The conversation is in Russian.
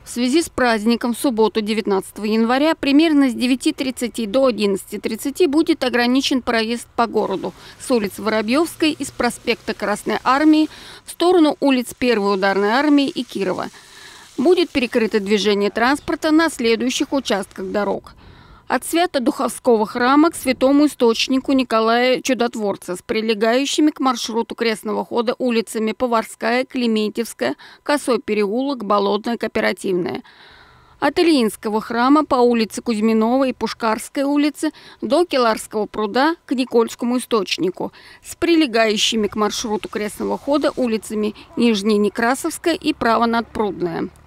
В связи с праздником в субботу 19 января примерно с 9:30 до 11:30 будет ограничен проезд по городу с улиц Воробьевской и с проспекта Красной Армии в сторону улиц Первой ударной армии и Кирова. Будет перекрыто движение транспорта на следующих участках дорог. От Свято-Духовского храма к Святому Источнику Николая Чудотворца с прилегающими к маршруту крестного хода улицами Поварская, Клементьевская, Косой переулок, Болотная, Кооперативная. От Ильинского храма по улице Кузьминова и Пушкарской улицы до Келарского пруда к Никольскому источнику с прилегающими к маршруту крестного хода улицами Нижняя Некрасовская и Правонадпрудная.